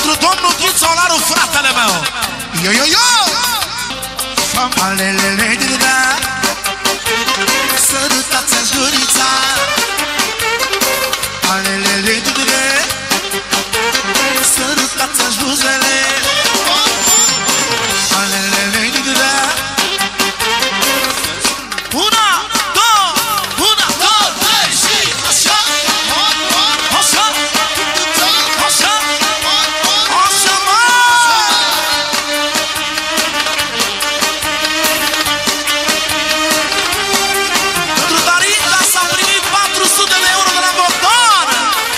Pentru domnul Ghițolaru, fratele meu. Yo, yo, yo! Alelelelelelea, sărutați-aș gurița. Alelelelelelea, sărutați-aș buzele. Alelelelelelea. Una, două, trei și așa. Așa, așa, așa, mă! Pentru Darinca s-a primit 400 de euro de la Bogdan.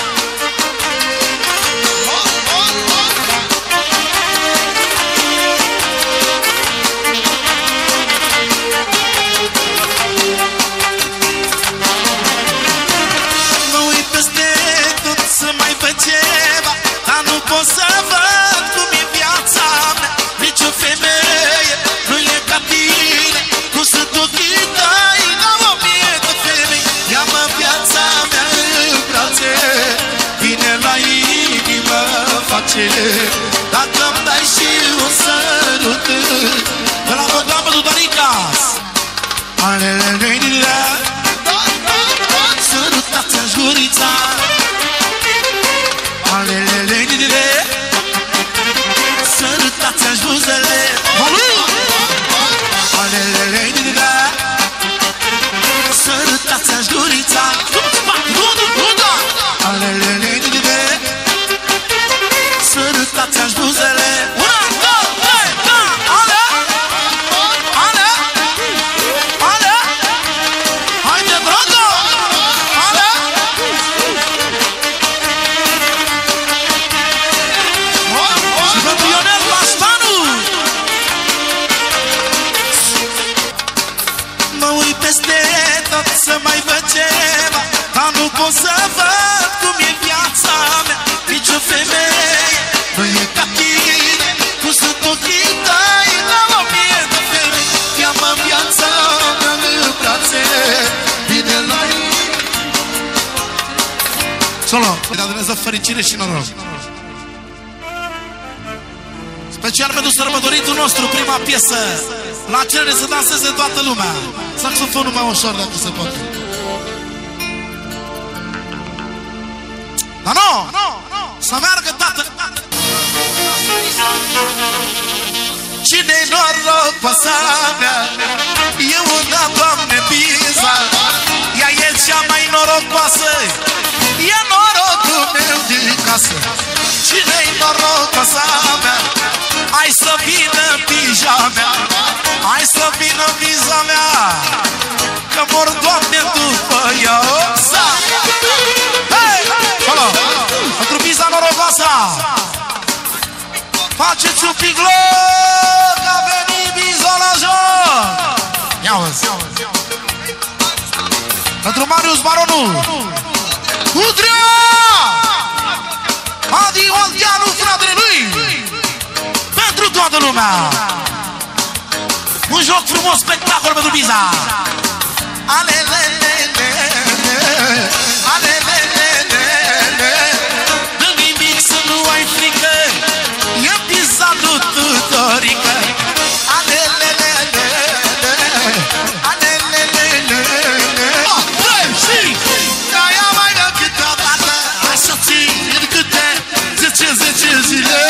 Mă uit peste tot să mai văd ceva, dar nu pot să văd cum e viața mea. Nici o femeie nu e ca tine, cum sunt ochii tăi la 1000 de femei. Ia-mă viața mea în brațe, vine la inimă, face. Dacă-mi dai și un sărut, de la Bogdan pentru Darinca-s. Alelelelelea, sărutați-aș gurița. Alelelelelelea, sărutați-aș buzele. Alelelelelelea, sărutați-aș gurița. Alelelelelelea, sărutați-aș buzele. Una, două, trei, da! Ale! Ale! Ale! Haide, dragă! Ale! Și pentru Ionel Bastanu! Mă uit peste tot să mai văd ceva, dar nu pot să văd cum e viața mea. Nici o femeie nu e ca tine, cum sunt ochii tăi la 1000 de femei. Ia-mă viața mea în brațe, vine la inimă. Solo, îi dau Dumnezeu fericire și noroc. Special pentru sărbătoritul nostru, prima piesă. La cerere să danseze toată lumea. Saxofonul mai ușor dacă se poate. Dar nu! Să meargă, tată! Cine-i norocoasa mea? E una, Doamne, Biza. Ea e cea mai norocoasă, e norocul meu din casă. Cine-i norocoasa mea? Hai să vină Bija mea, hai să vină Biza mea, că mor, Doamne, după ea. Hei! Alo! Pentru Biza norocoasa, faceți un pic loc, a venit Biza la joc. Ia-o-ți! Pentru Marius Baronu, Udrea! Adi Olteanu, fratele lui! Pentru toată lumea! Un joc frumos, spectacol pentru Biza! Alelelelele, alelelelele, dă nimic să nu ai frică, e Biza lui Tudorică. Alelelelele, alelelelele, de-aia mai dă câteodată, așa țin câte 10 zile.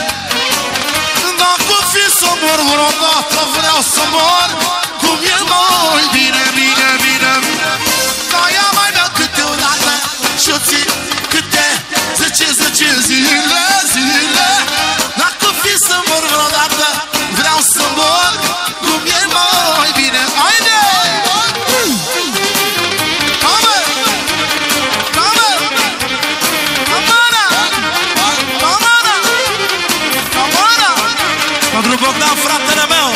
Dacă fi să mor vreodată, vreau să mor cum e mai bine, bine, bine. De-aia mai dă câteodată și-o țin câte 10 zile, zile. Dacă fi să mor vreodată, vreau să mor cum e mai bine. Haide! Pentru Bogdan, fratele meu,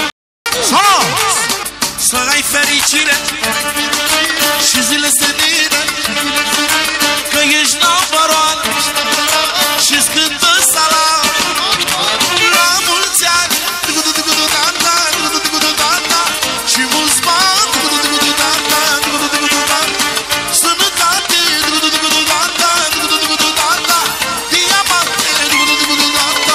să ai fericire și zile senine, că ești number one și-ți cântă salam. La mulți ani și mulți bani, sănătate, diamante,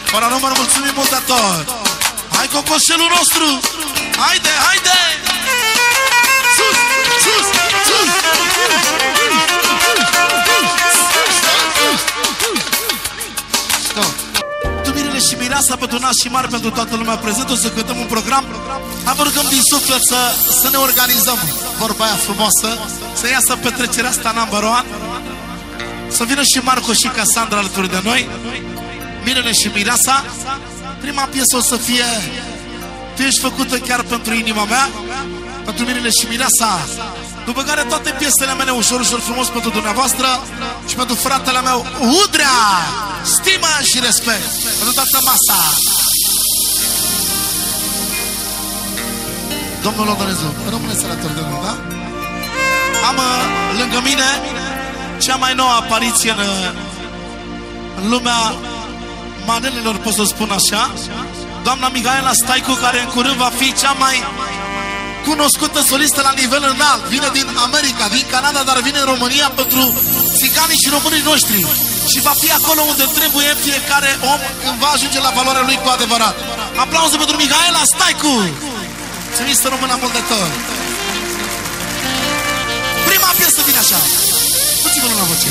Fără număr, mulțumim mult de tot. Hai cocoșelul nostru. Haide, haide. Sus, sus, sus. Tu Mirele și Mireasa, pentru nași și mari, pentru toată lumea prezentă. O să cântăm un program. Am rugăm din suflet să ne organizăm. Vorba aia frumoasă. Să iasă petrecerea asta number one. Să vină și Marco și Cassandra alături de noi. Mirele și Mireasa. Prima piesă o să fie Tu ești făcută chiar pentru inima mea, pentru Mirele și Mireasa. După care toate piesele mele ușor, ușor, frumos pentru dumneavoastră și pentru fratele meu Udrea. Stimă și respect pentru toată masa. Domnul Londonezul, rămâneți alături de noi, da? Am lângă mine cea mai nouă apariție în lumea manelelor, pot să spun așa, doamna Mihaela Staicu, care în curând va fi cea mai cunoscută solistă la nivel înalt. Vine din America, din Canada, dar vine în România pentru țiganii și românii noștri. Și va fi acolo unde trebuie fiecare om când va ajunge la valoarea lui cu adevărat. Aplauze pentru Mihaela Staicu! Ținiți să rămână mult de tot! Prima piesă vine așa. Puțin vă la voce.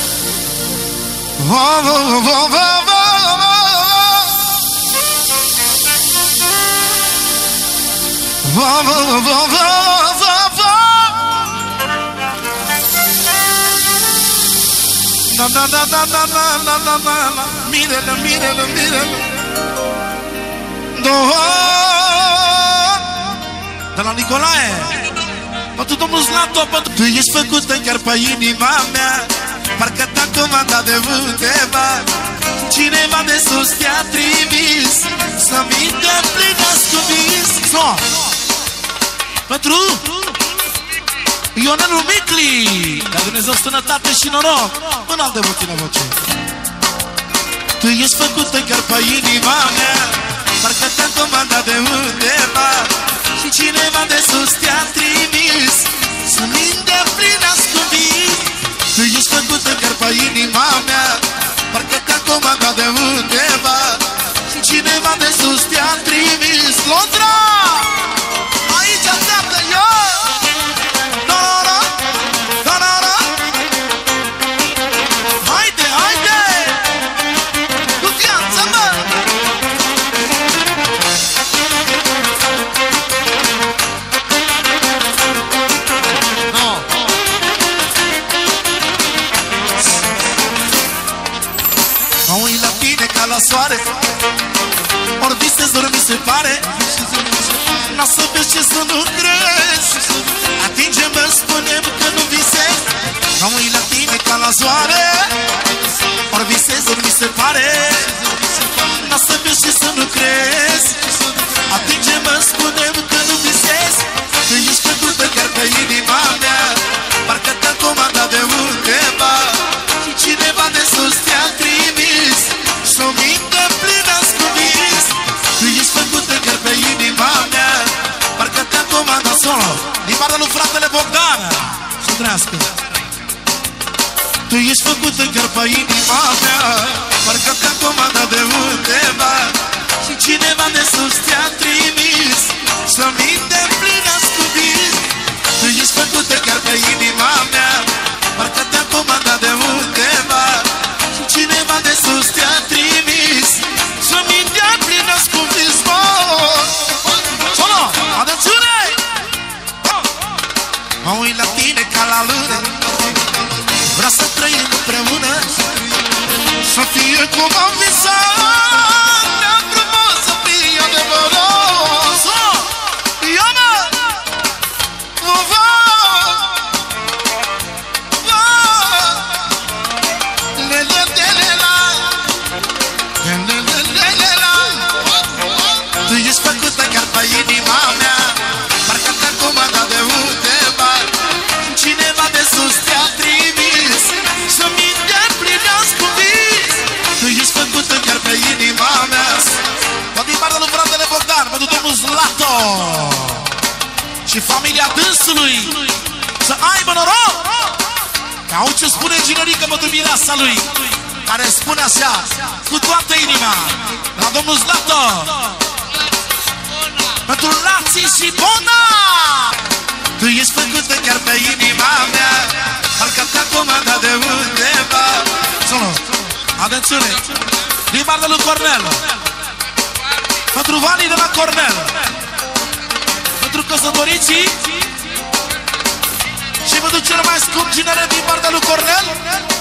Na na na na na na na na na. Mirele, Mirele, Mirele. De la Nicolae. Pentru domnul Zlato, pentru tu ești făcută chiar pe inima mea. Parcă te-a comandat de undeva. Cineva de sus te-a trimis să-mi îndeplinească vis. Pentru Ionelu Micli, ca Dumnezeu sănătate și noroc. În alt de puțină voce. Tu ești făcută chiar pe inima mea. Parcă te-a comandat de undeva. Și cineva de sus te-a trimis să-mi îndeplinească vis. Tu ești făcută chiar pe inima mea. Parcă te-a comandat de undeva. Și cineva de sus te-a trimis. Londra! Aici așteaptă eu! Da-da-da! Da-da-da! Haide, haide! Cu viața, mă! No! Mă uit la tine ca la soare. Ori visezi, ori mi se pare. N-a să vezi ce să nu crezi. Atinge-mă, spune-mi că nu visezi. Mă uit la tine ca la soare. Ori visezi, ori mi se pare. N-a să vezi ce să nu crezi. Atinge-mă, spune-mi că nu visezi. Tu ești făcută chiar pe inima mea. Parcă te-a comandat de undeva. Și cineva de sus te-a trimis să-mi îndeplinească vis. Tu ești făcută chiar pe inima mea. Parcă te-a comandat solo. Din partea lui fratele Bogdan. Să trăiască. Tu ești făcută chiar pe inima mea. Parcă te-a comandat de undeva. Și cineva de sus te-a trimis să-mi îndeplinească vis. Tu ești făcută chiar pe inima mea. Parcă te-a comandat de undeva. Și cineva de sus te-a trimis să-mi îndeplinească vis. Solo, atențiune! Mă uit la tine ca la lună. Vreau să trăim împreună. Să fie cum am visat. Ne-am frumos să fie adevărat. Ia-mă! Tu ești făcută chiar pe inima mea. Parcă te-a comandat de undeva. Cineva de sus te-a trimis să-mi îndeplinească vis. Tu ești făcută chiar pe inima mea. Tot din partea lui fratele Bogdan, pentru domnul Zlato și familia dânsului să aibă noroc. Că au ce spune Ginerică pentru mireasa lui. care spune așa, cu toată inima, la domnul Zlato, pentru Lații și Bona. Tu ești făcută chiar pe inima mea, parcă te-a comandat de undeva. Solo, atențiune, din partea lui Cornel, pentru Vanii de la Cornel, pentru căsătoricii și pentru cel mai scump ginere din partea lui Cornel.